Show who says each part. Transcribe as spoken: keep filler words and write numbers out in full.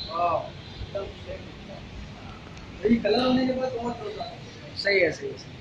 Speaker 1: हाँ, एकदम सेम दिखता है। वही कलर होने के बाद बहुत होता है।
Speaker 2: सही है, सही है, सही है।